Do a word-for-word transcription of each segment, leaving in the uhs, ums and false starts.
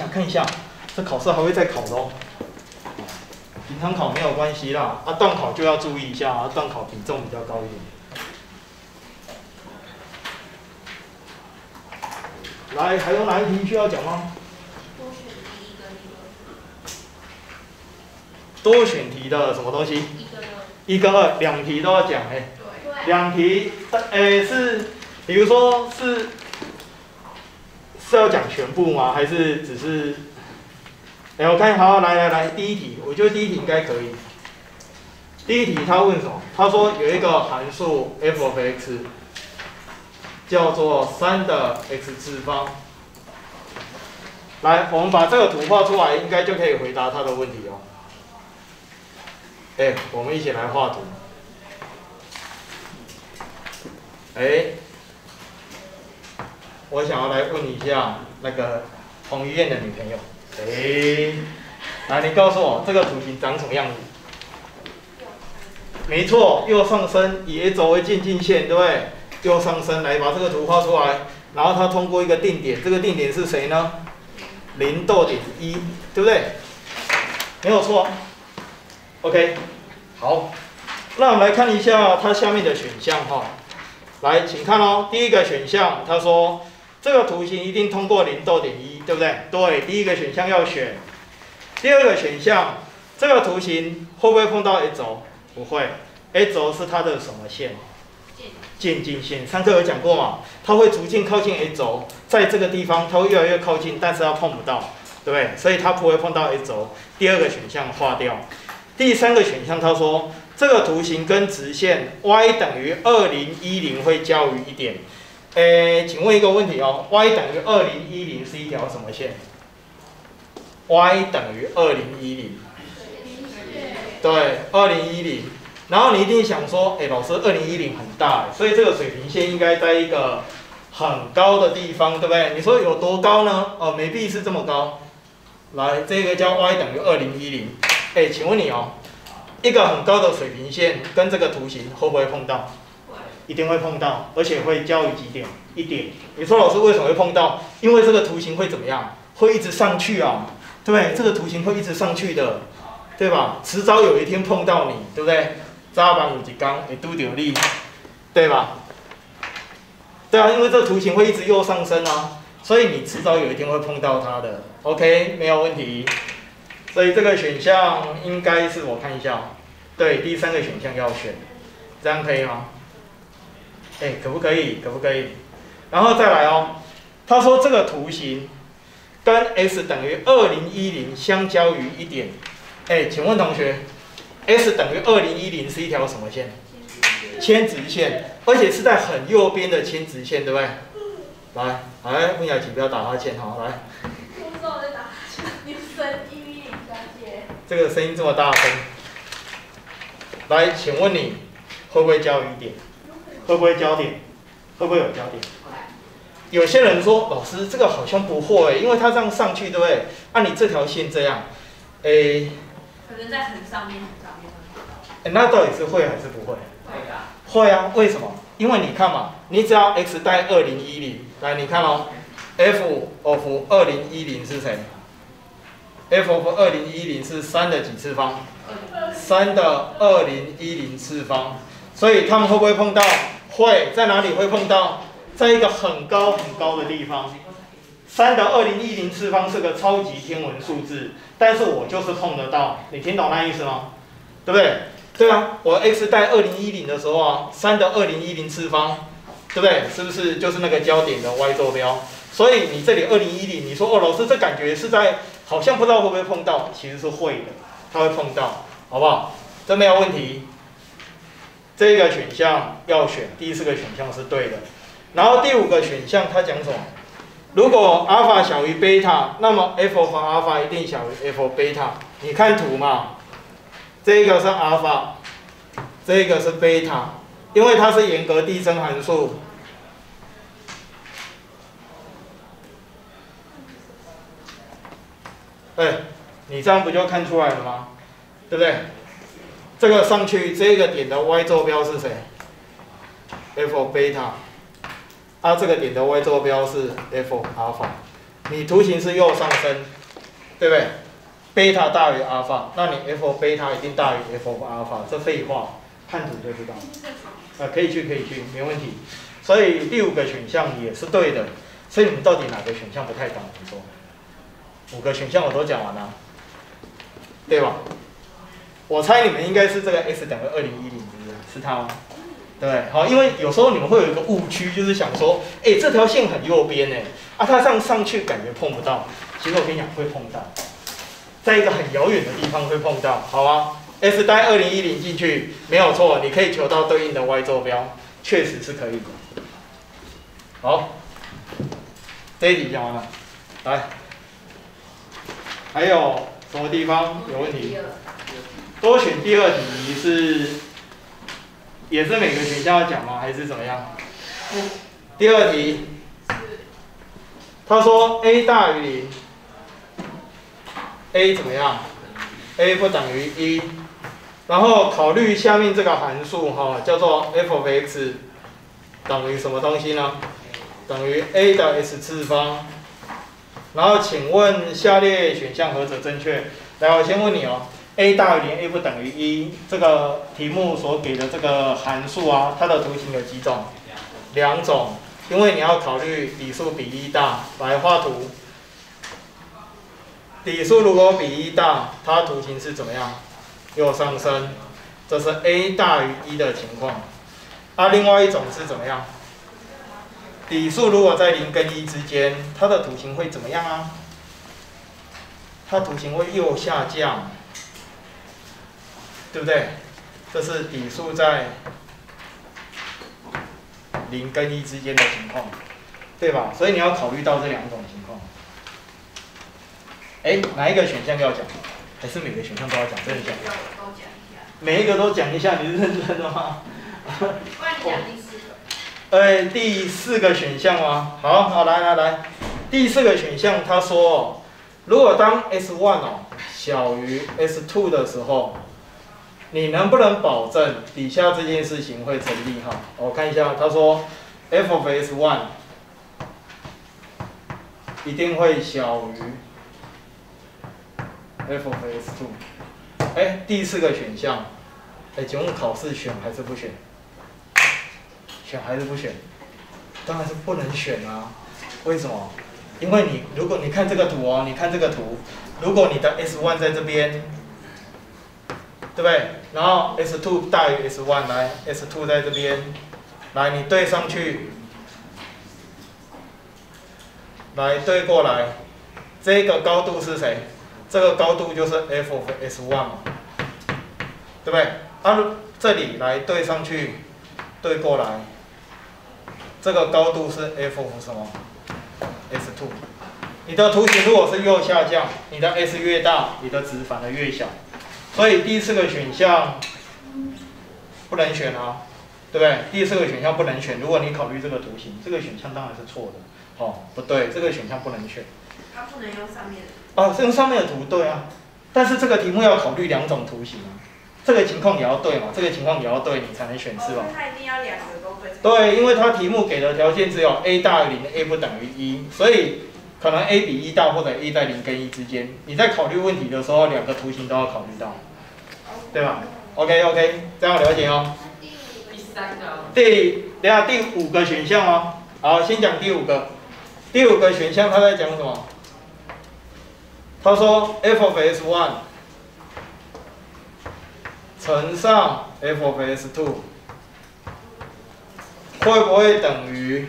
下看一下，这考试还会再考的哦。平常考没有关系啦，啊，段考就要注意一下啊，段考比重比较高一点。来，还有哪一题需要讲吗？多选题的什么东西？一跟二，两题都要讲哎。对。两题，哎是，比如说是是要讲全部吗？还是只是？哎，我看好，来来来，第一题，我觉得第一题应该可以。第一题他问什么？他说有一个函数 f of x 叫做三的 x 次方。来，我们把这个图画出来，应该就可以回答他的问题哦。哎，我们一起来画图。哎，我想要来问一下那个彭于晏的女朋友。哎，来，你告诉我这个图形长什么样子？没错，右上升，以 x 轴为渐近线，对不对？右上升，来把这个图画出来，然后它通过一个定点，这个定点是谁呢？零逗点一，对不对？没有错。OK， 好，那我们来看一下它下面的选项哈。来，请看哦，第一个选项，他说这个图形一定通过零逗点一，对不对？对，第一个选项要选。第二个选项，这个图形会不会碰到 x 轴？不会 ，x 轴是它的什么线？渐近线。上课有讲过嘛？它会逐渐靠近 x 轴，在这个地方它会越来越靠近，但是它碰不到，对不对？所以它不会碰到 x 轴。第二个选项划掉。第三个选项，他说这个图形跟直线 y 等于二零一零会交于一点。诶，请问一个问题哦 ，y 等于二零一零是一条什么线 ？y 等于二零一零，对，二零一零。然后你一定想说，哎，老师，二零一零很大，所以这个水平线应该在一个很高的地方，对不对？你说有多高呢？哦，没必是这么高。来，这个叫 y 等于二零一零。哎，请问你哦，一个很高的水平线跟这个图形会不会碰到？一定会碰到，而且会交于几点？一点。你说老师为什么会碰到？因为这个图形会怎么样？会一直上去啊，对不对？这个图形会一直上去的，对吧？迟早有一天碰到你，对不对？早晚有一天会拄到你，对吧？对啊，因为这个图形会一直右上升啊，所以你迟早有一天会碰到它的。OK， 没有问题。所以这个选项应该是我看一下，对，第三个选项要选，这样可以吗？哎，可不可以？可不可以？然后再来哦，他说这个图形跟 x 等于二零一零相交于一点。哎，请问同学 ，x 等于二零一零是一条什么线？铅直线，而且是在很右边的铅直线，对不对？来，来，温雅琪不要打哈欠哈，来。 我不知道我在打哈欠，你声音一零小姐。 这个声音这么大声，来，请问你会不会交于一点？会不会交点？会不会有交点？有些人说，老师这个好像不会，因为它这样上去，对不对？按、啊、你这条线这样，诶， 可能在很上面，很上面会碰到。 诶，那到底是会还是不会？ 会啊。 会啊，为什么？因为你看嘛，你只要 x 带二零一零，来你看哦 ，f of 二零一零是谁 ？f of 二零一零是三的几次方？三的二零一零次方，所以他们会不会碰到？会，在哪里会碰到？在一个很高很高的地方。三的二零一零次方是个超级天文数字，但是我就是碰得到，你听懂那意思吗？对不对？对啊，我 x 带二零一零的时候啊，三的二零一零次方，对不对？是不是就是那个焦点的 y 坐标？所以你这里二零一零，你说哦，老师这感觉是在，好像不知道会不会碰到，其实是会的，它会碰到，好不好？这没有问题。这个选项要选，第四个选项是对的。然后第五个选项它讲什么？如果阿尔法小于贝塔，那么 f of 阿尔法一定小于 f of 贝塔。你看图嘛，这个是阿尔法，这个是贝塔，因为它是严格递增函数。哎，你这样不就看出来了吗？对不对？这个上去这个点的 y 坐标是谁 ？f of 贝塔。啊，这个点的 y 坐标是 f of 阿尔法。 你图形是右上升，对不对？贝塔大于阿尔法，那你 f of 贝塔一定大于 f of 阿尔法，这废话，看图就知道。啊，可以去，可以去，没问题。所以第五个选项也是对的。所以你们到底哪个选项不太懂？你说，五个选项我都讲完了，对吧？我猜你们应该是这个 s 等于二零一零，是不是？是它吗？对不对？好，因为有时候你们会有一个误区，就是想说，哎，这条线很右边哎，啊，它上上去感觉碰不到，其实我跟你讲会碰到，在一个很遥远的地方会碰到，好吗 ？S 带二零一零进去没有错，你可以求到对应的 y 坐标，确实是可以的。好，这一题讲完了，来，还有什么地方有问题？多选第二题是，也是每个选项要讲吗？还是怎么样？第二题，他说 a 大于零 ，a 怎么样 ？a 不等于一，然后考虑下面这个函数哈，叫做 f of x 等于什么东西呢？等于 a 的 s 次方。然后请问下列选项何者正确？来，我先问你哦。a 大于零 ，a 不等于一，这个题目所给的这个函数啊，它的图形有几种？两种，因为你要考虑底数比一大，来画图。底数如果比一大，它图形是怎么样？右上升，这是 a 大于一的情况。啊，另外一种是怎么样？底数如果在零跟一之间，它的图形会怎么样啊？它图形会右下降。对不对？这是底数在零跟一之间的情况，对吧？所以你要考虑到这两种情况。哎，哪一个选项要讲？还是每个选项都要讲？真的讲？每一个都讲一下，你是认真的吗？ 不然你讲第四个。 呃，第四个选项吗？好，好，来来来，第四个选项他说，如果当 S 一 哦小于 S 二 的时候。你能不能保证底下这件事情会成立？哈，我看一下，他说 f of s 一 一定会小于 f of s 二。哎，第四个选项，哎，请问考试选还是不选？选还是不选？当然是不能选啊！为什么？因为你如果你看这个图哦，你看这个图，如果你的 S 一 在这边。对不对？然后 S 二 大于 S 一，来 S 二 在这边，来你对上去，来对过来，这个高度是谁？这个高度就是 f of S 一 嘛，对不对？啊，这里来对上去，对过来，这个高度是 f of 什么 ？S 二。你的图形如果是右下降，你的 s 越大，你的值反而越小。所以第四个选项不能选啊，对不对？第四个选项不能选。如果你考虑这个图形，这个选项当然是错的。哦，不对，这个选项不能选。 它不能用上面的。 哦，用上面的图对啊，但是这个题目要考虑两种图形啊。这个情况也要对嘛，这个情况也要对，你才能选是吧？ 哦，它一定要两个都对。 对，因为它题目给的条件只有 a 大于零 ，a 不等于一，所以可能 a 比一大或者 a 在零跟一之间。你在考虑问题的时候，两个图形都要考虑到。对吧 ？OK OK， 这样了解哦。 第三个。 第，等下第五个选项哦。好，先讲第五个。第五个选项他在讲什么？他说 f of s 一 乘上 f of s 二会不会等于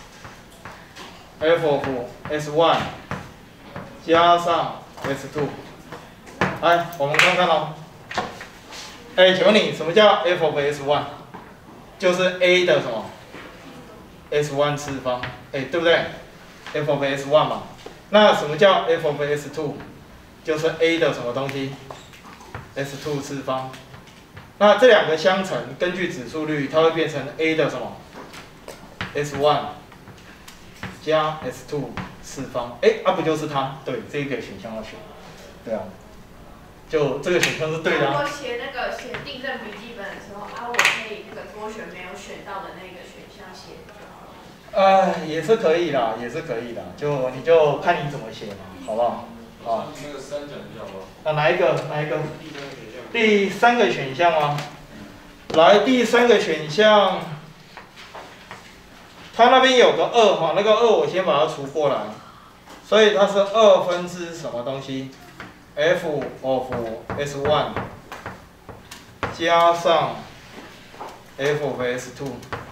f of s 一加上 s 二？来，我们看看哦。哎，请问你什么叫 f of s 一？就是 a 的什么 s 一 次方，哎，对不对 ？f of s 一嘛。那什么叫 f of s 二？就是 a 的什么东西 ？s 二 次方。那这两个相乘，根据指数律，它会变成 a 的什么 s 一 加 s 二 次方。哎，啊不就是它？对，这一个选项要选。对啊。就这个选项是对的、啊。 我写那个写订正笔记本的时候，啊，我可以那个多选没有选到的那个选项写就好了。 呃，也是可以啦，也是可以啦，就你就看你怎么写嘛，好不好？好。 那个三讲一下吧。 啊，哪一个？哪一个？第三个选项吗？来，第三个选项，它那边有个二哈，那个二我先把它除过来，所以它是二分之什么东西 ？f of s one 加上 f of s two。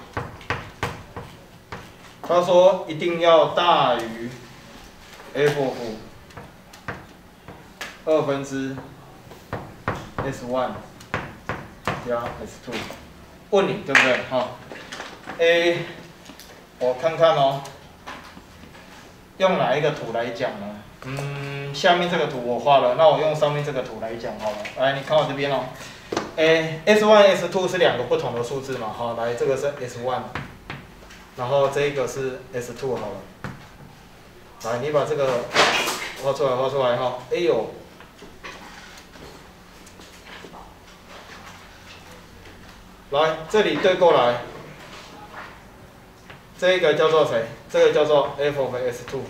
他说一定要大于 f of 二分之 s one 加 s two， 问你对不对？好 ，A， 我看看哦，用哪一个图来讲呢？嗯，下面这个图我画了，那我用上面这个图来讲好了。来，你看我这边哦， A s one s two 是两个不同的数字嘛？好，来这个是 s one。然后这个是 S two 好了，来，你把这个画出来，画出来哈。哎呦，来这里对过来，这个叫做谁？这个叫做 f of S two，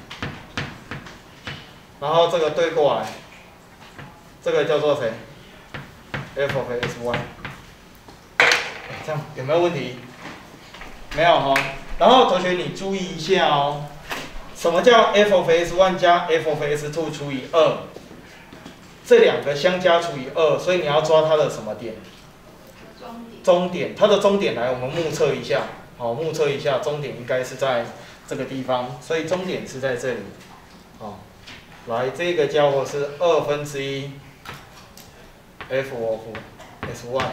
然后这个对过来，这个叫做谁 ？f of S one。这样有没有问题？没有哈，然后同学你注意一下哦，什么叫 f of s one 加 f of s two 除以二？这两个相加除以二，所以你要抓它的什么点？ 终点。 终点，它的终点来，我们目测一下，好，目测一下，终点应该是在这个地方，所以终点是在这里，好，来这个家伙是二分之一 f of s one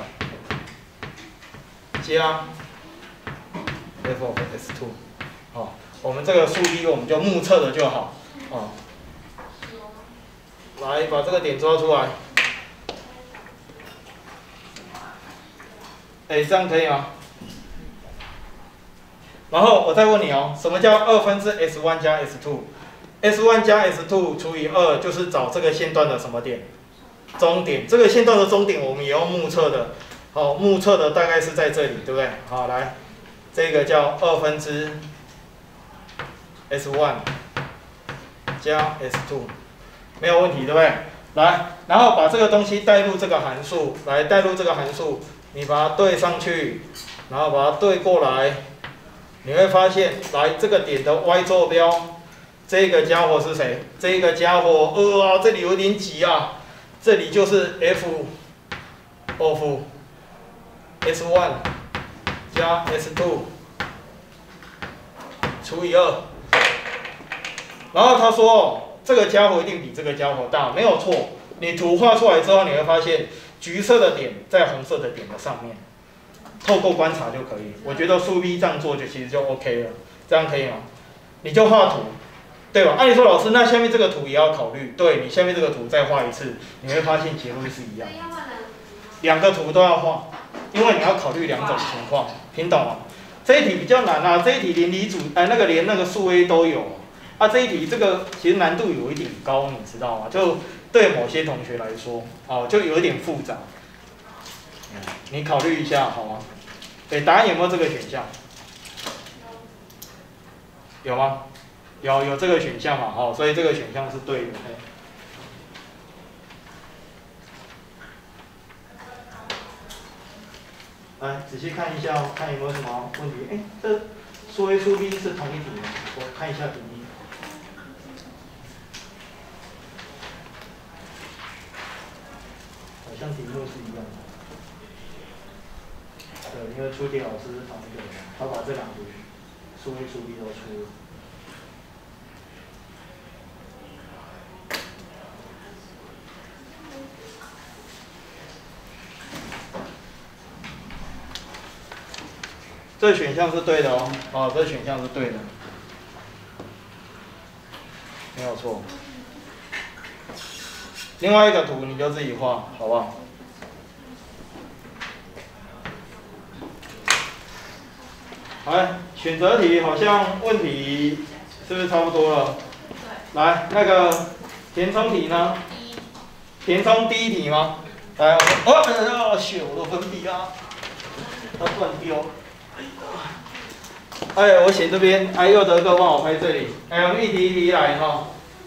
加。f of s two， 好，我们这个数一我们就目测的就好，哦，来把这个点抓出来，哎，这样可以吗？然后我再问你哦，什么叫二分之 s one 加 s two？s one 加 s two 除以二就是找这个线段的什么点？终点。这个线段的终点我们也要目测的，好，目测的大概是在这里，对不对？好，来。这个叫二分之 s one 加 s two， 没有问题，对不对？来，然后把这个东西带入这个函数，来带入这个函数，你把它对上去，然后把它对过来，你会发现，来这个点的 y 坐标，这个家伙是谁？这个家伙，呃啊，这里有点挤啊，这里就是 f of s one。加 S two 除以二，然后他说这个家伙一定比这个家伙大，没有错。你图画出来之后，你会发现橘色的点在红色的点的上面，透过观察就可以。我觉得数 B 这样做就其实就 OK 了，这样可以吗？你就画图，对吧？按理说老师，那下面这个图也要考虑，对你下面这个图再画一次，你会发现结论是一样的。两个图都要画。因为你要考虑两种情况，听懂吗？这一题比较难啊，这一题连离组，哎、呃，那个连那个数 A 都有，啊，这一题这个其实难度有一点高，你知道吗？就对某些同学来说，哦，就有一点复杂，你考虑一下好吗？对，答案有没有这个选项？有吗？有有这个选项嘛？好，所以这个选项是对的。来仔细看一下哦，看有没有什么问题。哎，这数 A 数 B 是同一题吗？我看一下题目。好像题目是一样的。对，因为出题老师是同一个人，他把这两题数 A 数 B 都出了。这选项是对的哦，哦，这选项是对的，没有错。另外一个图你就自己画，好不好？来，选择题好像问题是不是差不多了？对。来，那个填充题呢？填充第一题吗？来，哦，血我的粉笔啊，它断掉。 哎，我写这边，哎，佑德哥帮我拍这里，哎，我们一题一题来哈。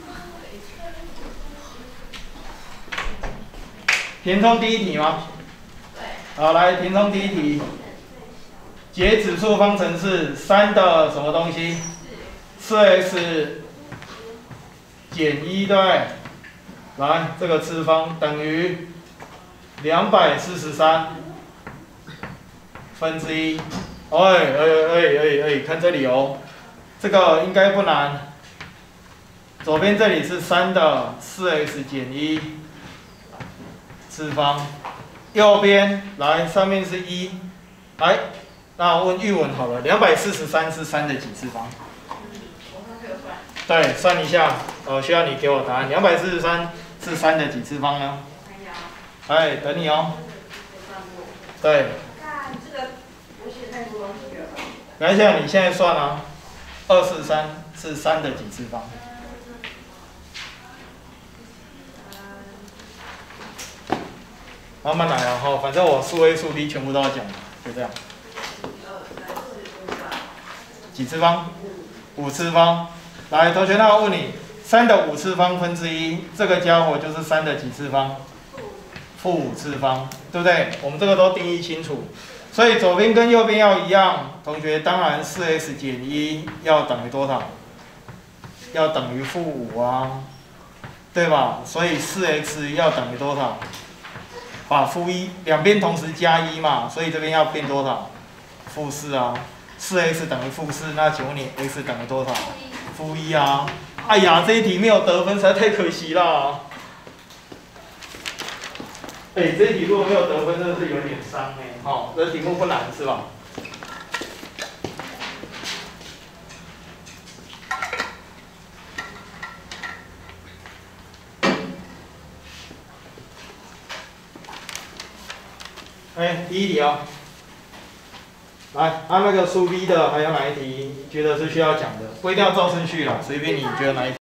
填充第一题吗？ 对。 好，来填充第一题。解指数方程式三的什么东西？四 x 减一，对不对？来，这个次方等于两百四十三分之一。哎哎哎哎哎，看这里哦，这个应该不难。左边这里是三的四 x 减一次方，右边来上面是一，来，那我问玉文好了，两百四十三是三的几次方？对，算一下，呃，需要你给我答案。两百四十三是三的几次方呢？哎，等你哦。对。 看这个，我写太多东西了。 来一下，你现在算啊，二四三是三的几次方？慢慢来啊，哈，反正我数 A 数 B 全部都要讲，就这样。几次方？五次方。来，同学，那我问你，三的五次方分之一，这个家伙就是三的几次方？负五次方，对不对？我们这个都定义清楚。所以左边跟右边要一样，同学，当然四 x 减一要等于多少？要等于负五啊，对吧？所以四 x 要等于多少？把负一两边同时加一嘛，所以这边要变多少？负四啊。四 x 等于负四，那请问你 x 等于多少？负一啊。哎呀，这一题没有得分，实在太可惜了。哎、欸，这一题如果没有得分，真的是有点伤哎。好，这题目不难是吧？哎、欸，第一题啊、哦，来，按、啊、那个数 B 的还有哪一题觉得是需要讲的？不一定要照顺序啦，随便你觉得哪一题。